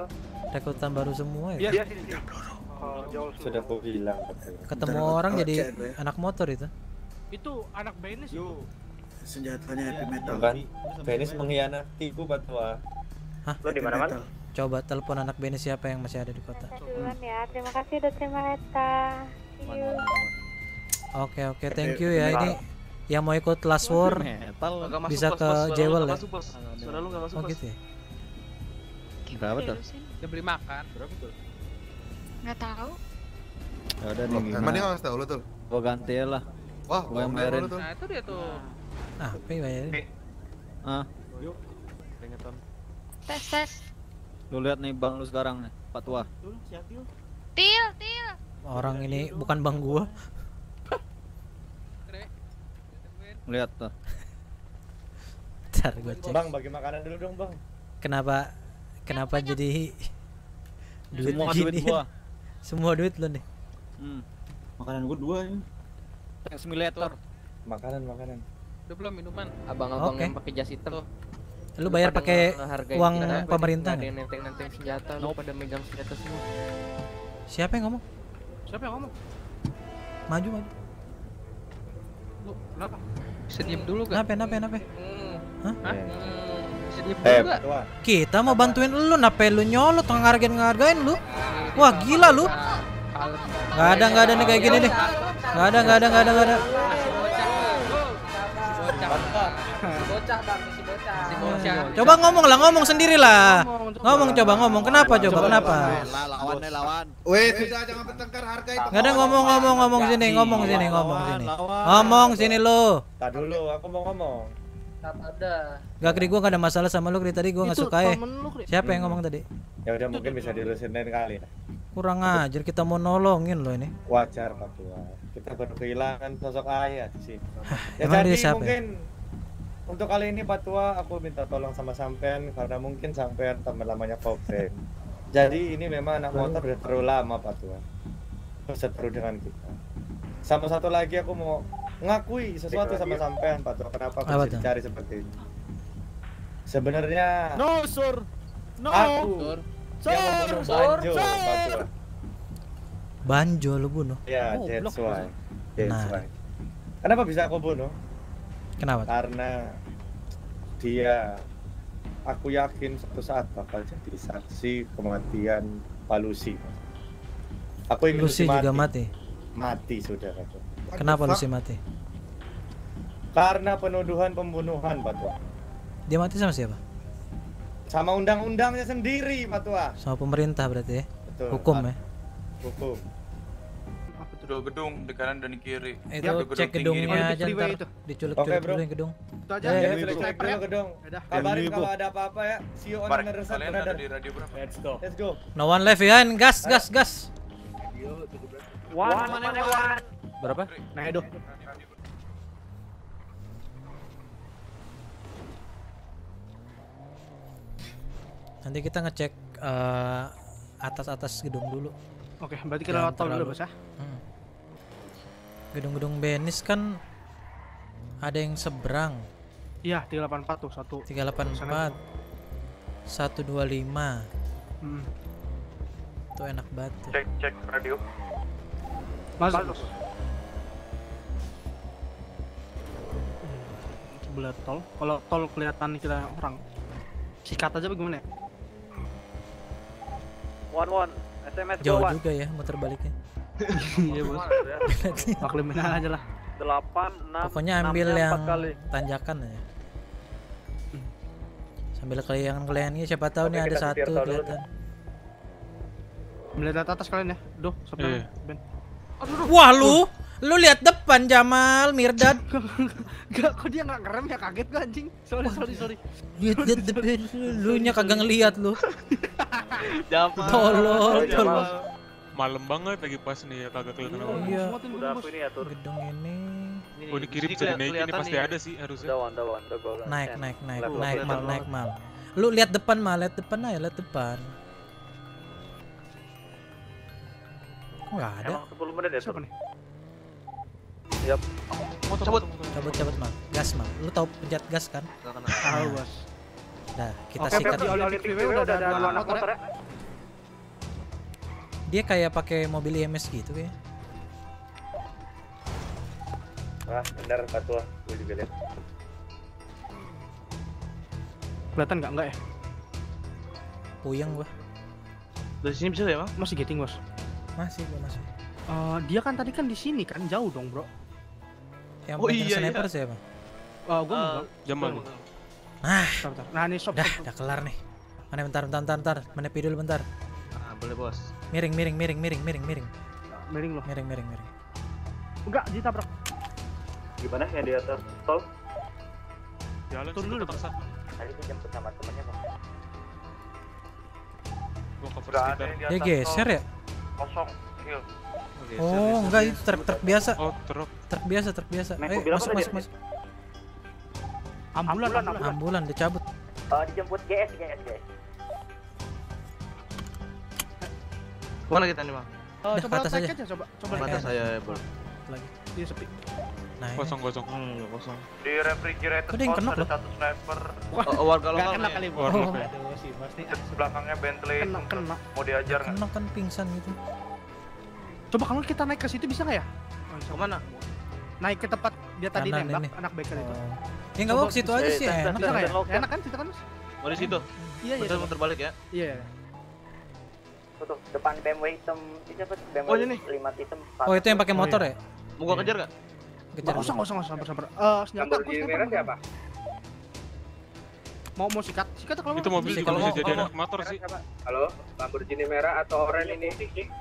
rekrutan baru semua ya. Iya. Sudah aku bilang. Ketemu orang jadi anak motor itu. Itu anak Benis. Yo. Senjatanya heavy metal. Bukan. Benis mengkhianatiku Patwa. Hah? Lo di mana, Man? Coba telepon anak Benis siapa yang masih ada di kota. Duluan ya. Terima kasih udah terima Eta. See you. Oke oke, thank you ya. Ini yang mau ikut Last War bisa ke Jewel ya. Suara lu enggak masuk. Oh gitu ya. Berapa tuh? Dia beli makan. Berapa tuh? Nggak tahu. Ya udah nih gimana? Emang dia nggak tahu lu tuh? Gua ganti lah. Wah, Gua yang bayarin. tuh. Nah, itu dia tuh. Ah, apa ya bayarin? Ah, Yuk. Keringetan. Tes tes. lu lihat nih bang lu sekarang nih, Patwa. Til til. Orang ini bukan bang gua. Lihat tuh. Ntar gua cek. Bang, bagi makanan dulu dong, Bang. Kenapa kenapa jadi duit Semua gini? duit gua. Semua duit lu nih. Hmm. Makanan gua dua ini. Tank simulator. Makanan, makanan. Udah belum minuman? Abang-abang Oke. yang pakai jas hitam. Lu bayar pakai uang pemerintah Ada nggak? yang nenteng-nenteng senjata, lu pada megang senjata semua. Siapa yang ngomong? Siapa yang ngomong? Maju maju. Lu kenapa? Bisa diem dulu gak? Nape nape nape? Hah? Hah? Bisa diem Eh, dulu gak? Patwa. Kita mau bantuin lu, nape lu nyolot ngargain ngargain lu? Wah gila lu. Nggak ada nggak ada nih kayak gini nih. Nggak ada nggak ada nggak ada nggak ada. Bocah bang, si bocah. Si bocah. Coba ngomong lah, ngomong sendiri lah. Ngomong coba ngomong. Kenapa coba kenapa? Lawan deh lawan. Weh, tidak jangan bertengkar harga itu. Nggak ada ngomong ngomong ngomong sini ngomong sini ngomong sini. Ngomong sini lu. Tak dulu, aku mau ngomong. Tak ada. Gak Kri, gua gak ada masalah sama lu Kri, tadi gua nggak Itu suka ya. temen lu, Kri. Siapa yang ngomong tadi? Ya udah mungkin bisa dilurusin lain kali. Kurang ajar, kita mau nolongin lo ini. Wajar, Patwa. Kita baru kehilangan sosok ayah di sini. Ya Emang dia jadi siapa? mungkin untuk kali ini Patwa aku minta tolong sama sampean karena mungkin sampean teman lamanya Kopre. Jadi ini memang anak motor udah terlalu lama Patwa. Berseteru dengan kita. Sama satu lagi aku mau ngakui sesuatu sama sampean Patwa. Kenapa aku Apa bisa tuh? dicari seperti ini? Sebenarnya No, sur. No. aku Sur. yang membunuh Sur. Banjo Sur. Patwa. Banjo lu bunuh. Ya, Oh, that's blok. why. That's Nah. why. Kenapa bisa aku bunuh? Kenapa? Karena dia, aku yakin suatu saat bakal jadi saksi kematian Pak Lucy. Aku ingin Lucy juga mati. Mati sudah Pak. Kenapa Lucy mati? Karena penuduhan pembunuhan Pak Tua. Dia mati sama siapa? Sama undang-undangnya sendiri Pak Tua. Sama pemerintah berarti ya? Betul. Hukum ya? Hukum. Dua gedung di kanan dan di kiri. Itu Dua cek tinggi di gedungnya mana? aja ntar diculik-culik Oke, bro. dulu yang gedung. Itu aja. Eh, Ya, Itu cek sniper dulu ya. gedung. Udah. Kabarin Yang kalau ini, ada apa-apa ya. See you on Mari, another side, kalian brother. ada di radio berapa? Let's go. Let's go. No one left behind, gas, gas, gas. One, mana one? Berapa? Nah, itu. Nanti kita ngecek eh, atas-atas gedung dulu. Oke, berarti kita Jangan lewat tol dulu, terlalu- Bos ya. Hmm. Gedung-gedung Benis kan ada yang seberang. Iya, tiga delapan empat tuh, satu. tiga delapan empat satu dua lima. Hmm. Itu enak banget tuh. Cek cek radio. Masuk. Bos. Hmm, sebelah tol. Kalau tol kelihatan kita orang. Sikat aja bagaimana ya? One one, S M S Jauh go one. juga ya muter baliknya. Iya, Bos. Maklumin aja lah. Delapan enam. Pokoknya ambil enamnya yang empat kali. tanjakan aja. Sambil keliang-keliangnya siapa tahu Oke, nih ada kita satu setir tol dulu. kelihatan. Melihat atas kalian ya. Duh, sampai Iya. Ben. Wah lu, lu lihat depan Jamal, Mirdad. Gak, kok dia nggak ngerem ya, kaget gua anjing. Sorry, sorry, sorry. Lihat lihat depan, lu nya kagak ngelihat lu. Jamal. Tolol, tolol. Malam banget lagi pas nih ya kagak kelihatan apa. Iya. Udah aku ini atur. Gedung ini Oh ini kiri bisa dinaikin ini pasti ada sih harusnya. Udah one, udah one, udah go. naik naik naik Level, naik level, mal level. naik mal. Lu lihat depan mal, lihat depan aja, lihat depan. Kok nggak ada? Emang sepuluh menit ya? Siapa nih? Yap. Cabut. Cabut cabut mal, gas mal. Lu tahu pencet gas kan? Tahu, Bos. Nah kita Oke, sikat. berarti Olympic Freeway udah ada dua anak motor ya? Dia kayak pakai mobil I M S gitu kayak. Wah, benar Patua, gue juga lihat. Kelihatan nggak enggak ya? Puyeng gua. Dari sini bisa ya, Bang? Masih getting, Bos. Masih gua masih. Uh, dia kan tadi kan di sini kan jauh dong, Bro. Yang Oh pegang iya, sniper iya. siapa? Uh, gua Uh, enggak. Jamal. Nah, Bentar, bentar. Nah, ini shop. dah, shop. udah kelar nih. Mana bentar, bentar, bentar, bentar. Menepi dulu bentar. Ah, boleh bos. Miring, miring, miring, miring, miring, miring. Miring loh. Miring, miring, miring. Enggak, ditabrak. Gimana yang di atas tol? Jalan Turun dulu, tersa. Tadi itu jemput sama temennya, Bang. Gua cover Udah ada sekitar. yang di Dia atas geser tol. ya? Kosong, kill. Oh, enggak itu truk truk biasa. Oh, truk. Truk biasa, truk biasa. Naik Ayo, mobil apa masuk, tadi? masuk, masuk. Ambulan, ambulan. Ambulan dicabut. Uh, dijemput G S, G S, G S. Mana kita nih, Bang? Uh, Udah, coba ke atas naik aja. aja, coba. Coba Naik naik atas aja. saya ya, Bang. Lagi. Dia sepi. Nah, ini. Kosong, kosong. Hmm, kosong. Di refrigerator Kok ada yang pos kenok ada loh? satu sniper. Oh, warga Enggak lokal kena nih. kali, Bos. Warga Oh, lokal. aduh, sih, pasti. Belakangnya Bentley. Kena, kena. Mau diajar nggak? Kena kan pingsan gitu. Coba kalau kita naik ke situ bisa nggak ya? Kemana? Naik ke tempat dia tadi Kanan nembak ini. anak biker itu. Oh. Ya enggak mau ke situ aja sih, enak. Bisa nggak ya? Enak kan situ kan, Mas? Oh, di situ. Iya, iya. Muter muter balik ya. Iya. Tuh, tuh, depan B M W hitam. Itu apa? B M W Oh, ini nih. lima hitam. Oh, itu yang pakai Oh, motor iya. ya? Mau gua kejar enggak? Kejar. Nggak usah, nggak usah, nggak usah, sabar, sabar. Eh, senjata aku Lamborghini sniper. merah siapa? Mau mau sikat, sikat kalau Itu mobil Bisa, juga kalau bisa mau- jadi kalau anak motor sih. Halo, Lamborghini merah atau oranye ini?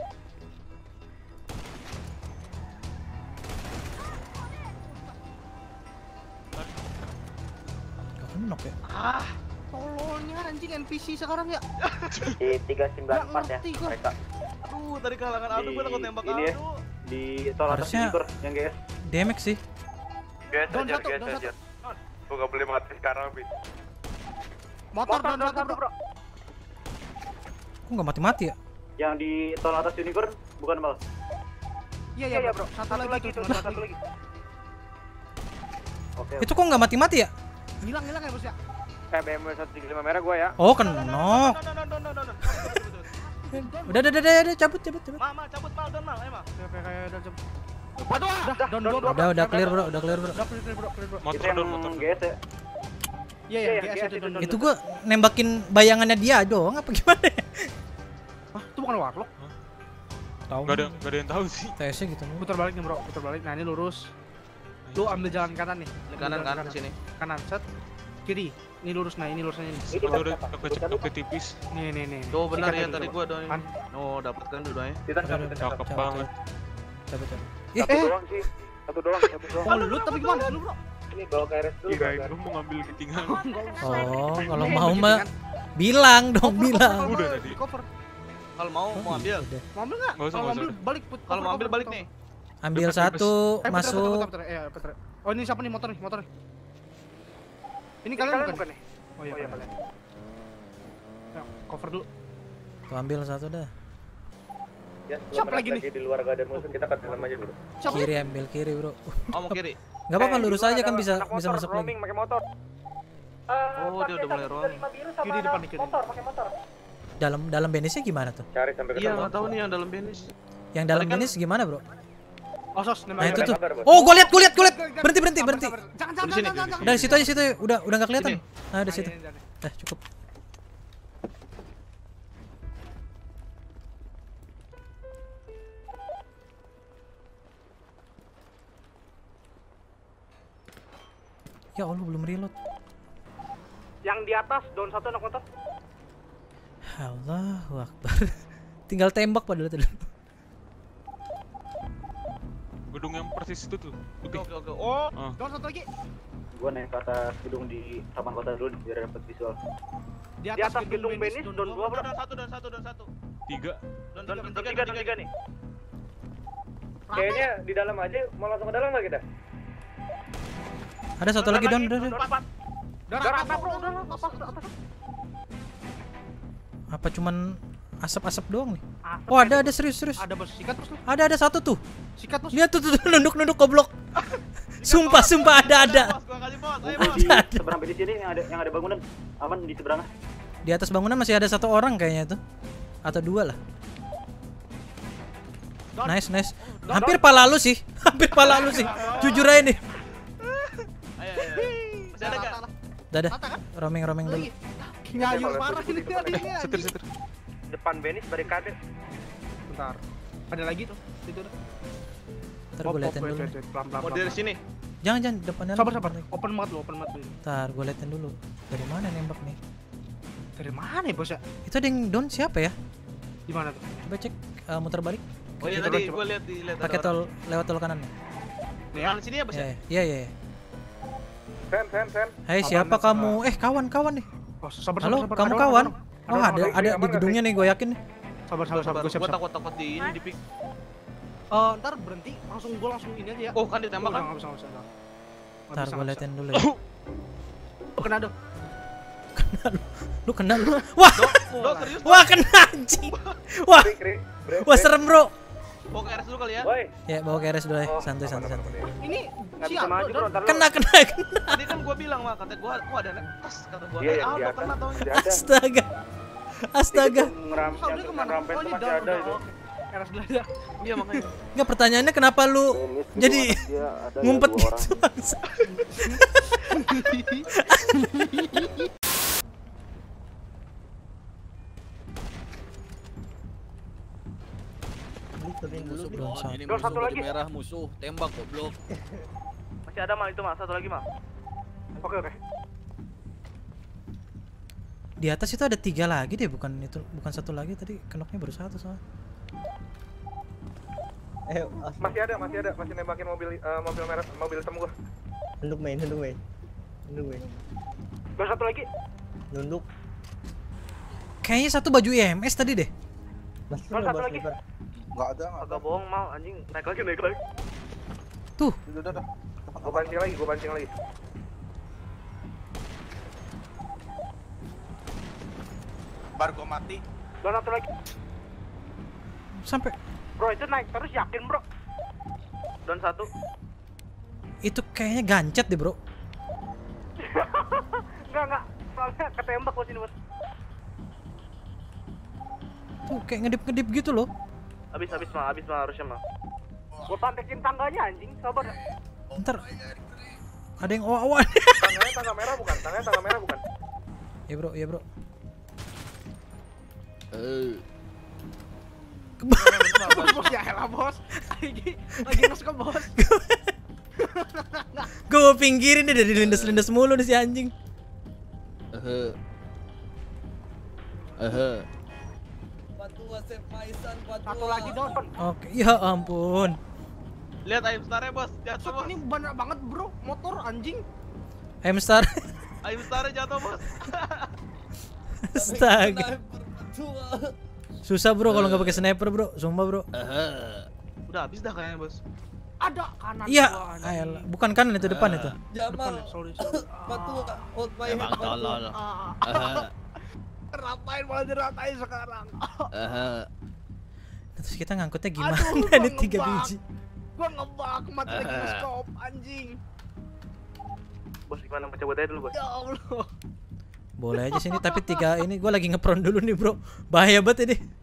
Gak kenok ya? Ah, tololnya anjing N P C sekarang ya. Di tiga sembilan empat ya Nggak ngerti gua. mereka. Aduh, tadi kalangan Aldo gua takut tembak ini ya. Aldo. Di tol atas Harusnya- Juniper yang G S. Damage sih. G S Down ajar, satu, G S down ajar. Gua gak boleh mati sekarang, Bi. Motor dan satu, Bro. Kok nggak mati-mati ya? Yang di tol atas Juniper bukan Mal. Iya, iya, Bro. Satu lagi tuh, satu lagi. Oke. Itu kok nggak mati-mati ya? Hilang, hilang ya, Bos ya? Eh, B M W seratus tiga puluh lima merah gua ya. Oh, kenok. No, no, no, no, no, no, no. Udah, udah, udah, udah, udah, cabut, cabut, cabut. Ma, ma, cabut mal, don mal, ayo mal. Oke, oke, oke, udah jemput. Waduh, udah, down, down, down. Udah, udah clear, Bro. Udah clear, Bro. Udah clear, clear, Bro, clear, Bro. Motor Itu yang don, motor. G S ya. Iya, iya, G S itu down, down. Itu gua nembakin bayangannya dia doang apa gimana ya? Ah, itu bukan warlock. Tahu. Gak ada, gak ada yang tahu sih. T S-nya gitu. Putar balik nih, Bro. Putar balik. Nah, ini lurus. Lu ambil jalan kanan nih. Ini kanan Ambil jalan kan, sini. Kanan, set. Kiri. Ini lurus. Nah, ini lurusnya ini. Kalau udah agak agak tipis. Nih, nih, nih. Tuh benar Sikat ya dulu, tadi Bro. gua don. Kan? Oh, dapatkan dua-duanya. Kita Udah, udah, Cakep cabut, banget. Cabut, cabut. Satu Eh. doang sih. Satu doang, satu doang. Oh, lu tapi gimana lu, Bro? Ini bawa ke R S dulu. Iya, bawa ke R S. gua mau ngambil ketinggalan. Oh, kalau Eh, mau begitu mah kan? bilang dong, Cover, bilang. cover, Udah cover, tadi. Cover. Kalau mau mau ambil. Udah. Mau ambil nggak? Nggak usah, Kalau nggak ambil usah. balik. put- Kalau cover, mau ambil cover, balik cover. nih. Ambil Bebas, satu, Eh, putar, putar, masuk. putar, putar. Eh, putar. Oh, ini siapa nih motor nih? Motor nih. Ini kalian bukan nih? Oh iya, kalian. Ya, cover dulu. Tuh ambil satu dah. Ya, Siapa sebelum lagi lagi di luar gak ada musuh, kita ke dalam aja dulu. Siapa? Kiri ambil kiri, Bro. Oh, mau kiri. Enggak apa-apa Eh, lurus di luar aja kan ada bisa anak bisa motor, masuk lagi. roaming pakai motor. Oh, dia udah mulai roaming. Kiri depan nih, kiri. Motor, pakai motor. Dalam dalam benisnya gimana tuh? Cari sampai Iya, ketemu. enggak tahu nih yang dalam benis. Yang dalam Tadi kan- benis gimana, Bro? Oh, sos, nembak. Nah, itu nembak. tuh. kabar, Bos. Oh, gua lihat, gua lihat, gua lihat. Berhenti, berhenti, Sabar, berhenti. sabar. Jangan, Di jangan, sini, jangan, di jangan. sini. Dari situ aja situ. Udah udah enggak kelihatan. Sini. Nah, di Ah, situ. ini, ini, ini. Dah cukup. Ya Allah, belum reload. Yang di atas, down satu anak motor. Allahu Akbar. Tinggal tembak padahal tadi. Gedung yang persis itu tuh. Oke, oke, oke. Oh, Ah. down satu lagi. Gua naik ke atas gedung di taman kota dulu biar dapat visual. Di atas, gedung Benis, down dua, Bro. Dan satu dan satu dan satu. Tiga. Dan Dan tiga, tiga, dan tiga nih. Kayaknya di dalam aja, mau langsung ke dalam nggak kita? Ada satu lagi Don, udah, udah. Darah apa, Bro? Udah, atas, atas. Apa cuman asap-asap doang nih? Asap Oh, ada itu. ada serius serius. Ada, Bos. Sikat, Bos. Ada ada satu tuh. Sikat, Bos. Lihat tuh tuh tuh, nunduk-nunduk goblok. Sumpah, sumpah ada ada. Bos, gua kasih bos. Ayo, Oh, bos. di seberang di sini yang ada yang ada bangunan aman di seberangnya. Di atas bangunan masih ada satu orang kayaknya itu. Atau dua lah. Nice, nice. Hampir pala lu sih. Hampir pala lu sih. Jujur aja nih. Ayo, ayo. Masih ada enggak? Dadah. Roaming-roaming dulu. Ngayur parah ini ini. Setir, setir. Depan Benis barikade. Bentar. Ada lagi tuh. Situ tuh. Ntar gue liatin dulu. Pelan-pelan. Mau dari sini. Jangan, jangan depannya. Sabar, sabar. Open mat lu, open mat lu. Ntar gue liatin dulu. Dari mana nembak nih? Dari mana ya, Bos ya? Itu ada yang down siapa ya? Di mana tuh? Coba cek uh, muter balik. Oh iya tadi gua lihat di lihat. Pakai tol lewat tol kanan. Nih, yang sini ya, Bos ya? Iya, iya, iya. Sen, sen, sen. Hai, siapa kamu? Eh, kawan-kawan nih. Oh, sabar, halo, sabar, kamu ada kawan? orang, Oh, ada ada di gedungnya nih, gue yakin nih. Sabar, sabar, sabar. Gue siap, Gua siap. takut-takut di ini di pick. Eh, ntar berhenti, langsung gue langsung ini aja ya. Oh, kan ditembak kan? Enggak bisa, enggak bisa. Nggak Ntar bisa, gue nggak liatin bisa. dulu ya. Oh, kena dong. Lu kena lu. Wah. Do, serius? Wah, kena anjing. Wah. Wah, serem, Bro. Bawa ke R S dulu kali ya. Woi. Ya, bawa ke R S dulu ya. Santai, santai, santai. Ini Nggak bisa siapa? maju bro, ntar lu. Kena, kena, kena. Tadi kan gua bilang mah kata gua, gua ada tas kata gua. Iya, Eh, yang di Aldo atas. kena tau Masih ada. Astaga. Astaga. Ngeram, Saudara yang kemana? rampet Oh, tuh ini masih down ada udah. itu. Oke. R S dulu aja. Iya makanya. Enggak, pertanyaannya kenapa lu jadi ngumpet gitu, bangsa? Musuh Belum bro, ini Bro, musuh satu baju lagi. merah musuh, tembak goblok. Masih ada mal itu mal, satu lagi mal. Oke oke. Di atas itu ada tiga lagi deh, bukan itu, bukan satu lagi tadi. Kenoknya baru satu soalnya. Eh, Masih ada, masih ada, masih nembakin mobil eh, mobil merah, mobil hitam gua. nunduk main, nunduk main. Nunduk main. Bro, satu lagi. Nunduk. Kayaknya satu baju I M S tadi deh. Mas, Bro, satu lagi. Enggak ada, enggak ada. Agak bohong mal, anjing. Naik lagi, naik lagi. Tuh. Udah, udah, udah. Gua pancing lagi, gua pancing lagi. Bar gua mati. Bro, satu lagi. Sampai Bro, itu naik terus yakin, Bro. Don satu. itu kayaknya gancet deh, Bro. Enggak, enggak. Soalnya ketembak gua sini, Bos. Tuh kayak ngedip-ngedip gitu loh. Habis, habis mal, habis mal harusnya mal. Gua pantekin tangganya anjing, sabar. Ntar ada yang owa-owa. Tangganya tangga merah bukan? Tangganya tangga merah bukan? Ya, Bro, ya, Bro. Eh, Bos ya elah, Bos. Lagi lagi nge-scope, Bos. Gue mau pinggirin deh dari lindes-lindes mulu nih si anjing. eh. Eh. Patua save Maisan, Patua. Satu lagi Don. Oke, ya ampun. Lihat Aim Star-nya, Bos. Jatuh, Bos. Ini banyak banget, Bro. Motor anjing. Hamster. Aim Star-nya jatuh, Bos. Astaga. Susah, Bro, kalau nggak pakai sniper, Bro. Sumpah, Bro. Udah habis dah kayaknya, Bos. Ada kanan. Iya, gua, anjing. ayolah. Bukan kanan itu depan itu. Depan Jamal, ya, sorry, sorry. Patua, hold my Emang hand, tolol. Patua. Eh. Ratain malah diratain sekarang. Eh. Terus kita ngangkutnya gimana Aduh, nih gua tiga ngebug. biji? Gua ngebak mati lagi Ah. nge-scope anjing. Bos gimana mau coba aja dulu, Bos. Ya Allah. Boleh aja sini, tapi tiga ini gue lagi ngepron dulu nih, Bro. Bahaya banget ini.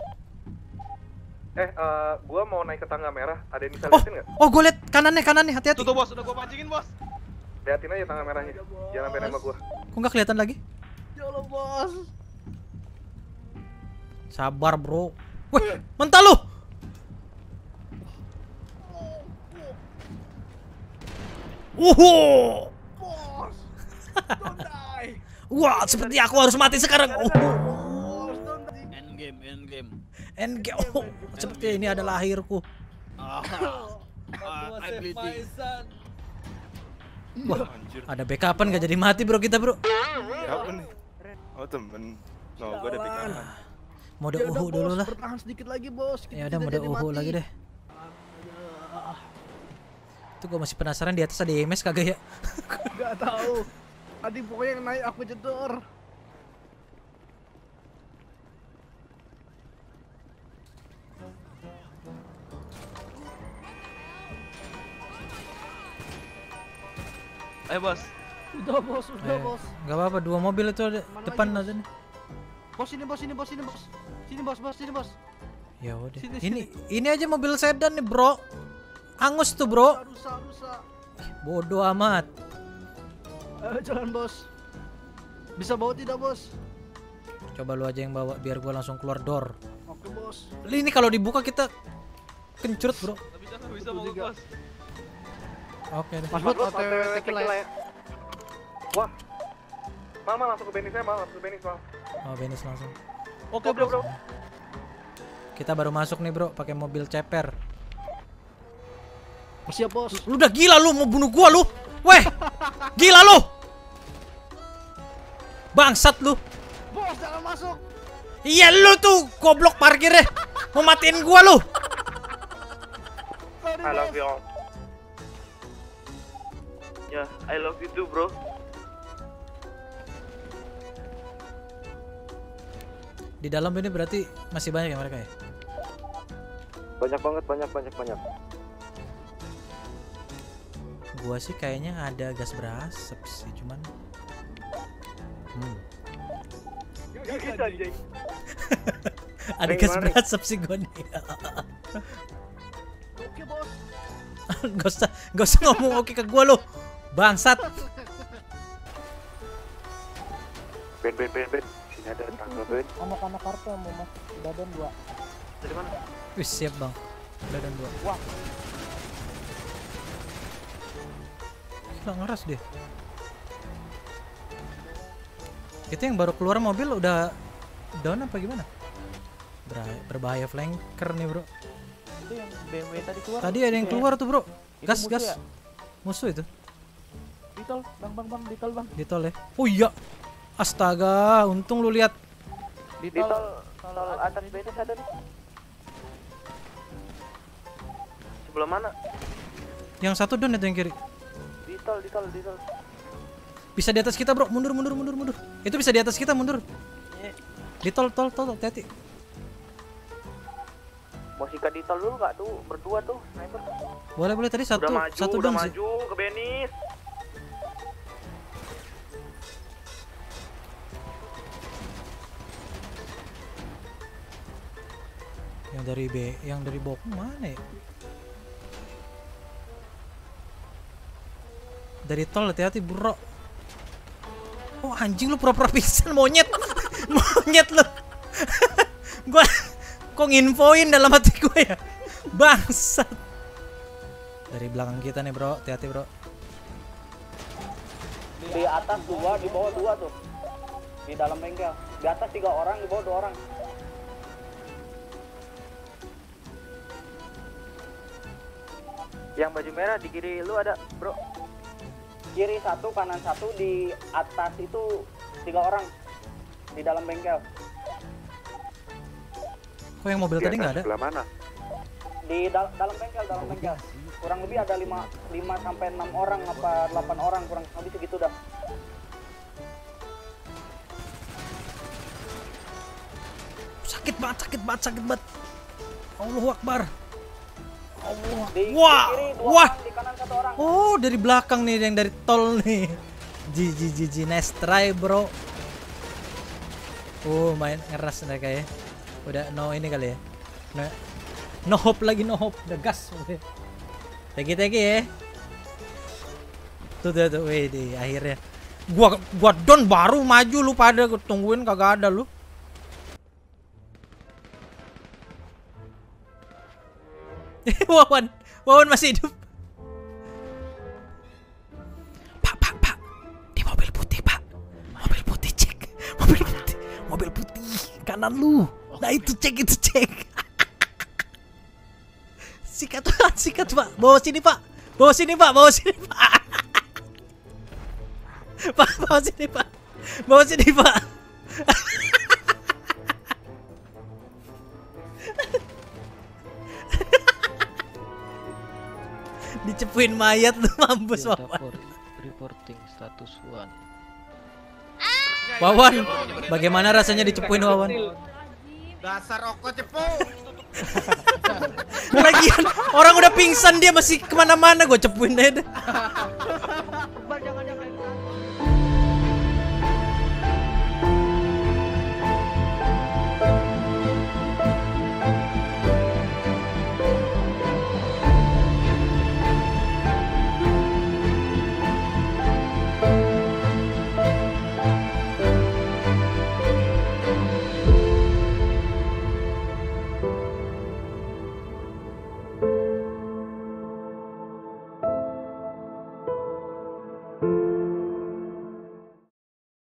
Eh, eh, gua mau naik ke tangga merah. Ada yang bisa Oh, liatin nggak? oh, gue liat kanannya, kanannya, hati-hati. Tuh, tuh, Bos. Udah gua pancingin, Bos. Liatin aja tangga merahnya. Jangan sampai nembak gua. Kok nggak kelihatan lagi? Ya Allah, Bos. Sabar, Bro. Wih, mental lu. Uhuh. Bos. Don't die. Wah, seperti aku harus mati sekarang. Oh, Bos, don't die. End game, end game. Endgame. Oh, seperti ini ada lahirku. Ah. Patua I'm save bleeding. Maisan. Wah, ada backupan gak jadi mati, Bro, kita, Bro. Siapa nih? Oh, temen. No, gua ada pikiran. Mode Ya udah, uhu dulu Bos, lah. bertahan sedikit lagi, Bos. Kita Ya udah, tidak mode jadi uhu mati. lagi deh. Itu gue masih penasaran di atas ada I M S kagak ya? Gak tahu. Tadi pokoknya yang naik aku jedor. Eh, Bos. Udah, Bos, udah, Eh, Bos. Gak apa-apa, dua mobil itu ada Mana depan lagi, Bos? ada nih. Bos, ini, Bos, ini, Bos, ini, Bos. Sini, Bos, Bos, sini, Bos. Ya udah. Sini, Ini ini aja mobil sedan nih, Bro. Angus tuh, Bro. Rusak, rusak. Bodoh amat. Ayo jalan, Bos. Bisa bawa tidak, Bos? Coba lu aja yang bawa biar gua langsung keluar door. Oke, Bos. Ini kalau dibuka kita kencurut, Bro. Bisa bisa mau bos. Oke deh. Mas Bud, O T W tequila ya. Wah. Mal, mal langsung ke Benis ya, mal langsung ke Benis, mal. Oh, Benis langsung. Oke, bro, bro. Kita baru masuk nih, Bro, pakai mobil ceper. Siap, Bos. Lu udah gila lu mau bunuh gua lu. Weh. Gila lu. Bangsat lu. Bos, jangan masuk. Iya lu tuh goblok parkirnya. Mau matiin gua lu. I love you all. Ya, yeah, I love you too, bro. Di dalam ini berarti masih banyak ya mereka ya? Banyak banget, banyak, banyak, banyak. Gua sih kayaknya ada gas berasap sih, cuman hmm. Gitu anjing. Ada gas berasap sih gua nih. Oke, Bos. Gak usah, gak usah ngomong oke ke gua lu. Bangsat. Ben, ben, ben, ben. Sini ada tangga, Ben. Anak-anak kartu mau mas badan dua. Dari mana? Wih, siap bang. Badan dua. Wah. Gila ngeras deh. Itu yang baru keluar mobil udah down apa gimana? Ber- berbahaya flanker nih, Bro. Itu yang B M W tadi keluar. Tadi ada yang keluar tuh, Bro. Itu Gas, musuh gas. ya? Musuh itu. Ditol, bang, bang, bang, ditol, bang. Di tol ya. Oh iya. Astaga, untung lu lihat. Ditol, Tol atas Benis ada nih. Sebelah mana? Yang satu down itu yang kiri. Di tol, di tol, di tol. Bisa di atas kita, Bro. Mundur, mundur, mundur, mundur. Itu bisa di atas kita, mundur. Di tol, tol, tol, hati-hati. Mau sikat di tol dulu nggak tuh? Berdua tuh, sniper. Boleh, boleh. Tadi satu, Udah maju, satu udah down sih. maju ke Benis. Yang dari B, yang dari Bokong mana ya? Dari tol, hati-hati, Bro. Oh anjing lu pura-pura pingsan, monyet. Monyet lu. Gua kok nginfoin dalam hati gue ya. Bangsat. Dari belakang kita nih, Bro. Hati-hati, Bro. Di atas dua, di bawah dua tuh. Di dalam bengkel. Di atas tiga orang, di bawah dua orang. Yang baju merah di kiri lu ada, Bro. Kiri satu, kanan satu, di atas itu tiga orang. Di dalam bengkel. Kok yang mobil tadi nggak ada? Sebelah mana? Di dal dalam bengkel, dalam bengkel. Kurang lebih ada lima, lima sampai enam orang apa delapan orang, kurang lebih segitu dah. Sakit banget, sakit banget, sakit banget. Allahu Akbar. Allah. Di, Wah, di kiri dua wah. orang, di kanan satu orang. Oh, dari belakang nih yang dari tol nih. Jiji jiji nice try, Bro. Oh, main ngeras mereka ya. Udah no ini kali ya. No, no hope lagi, no hope. Udah gas. Tegi tegi ya. Tuh tuh tuh, wih di akhirnya. Gua gua down baru maju lu pada gua tungguin kagak ada lu. Wawan, Wawan masih hidup. Pak, pak, pak, di mobil putih, Pak. Mobil putih, cek. Mobil putih, mobil putih kanan lu. Nah itu cek, itu cek. Sikat, sikat, Pak. Bawa sini, Pak. Bawa sini, Pak. Bawa sini, Pak. Pak, bawa sini, Pak. Bawa sini, Pak. Dicepuin mayat lu, mampus, Wawan. Reporting status one. Wawan, bagaimana rasanya dicepuin, Wawan? Dasar rokok cepu. Lagian orang udah pingsan dia masih kemana-mana, gue cepuin aja deh.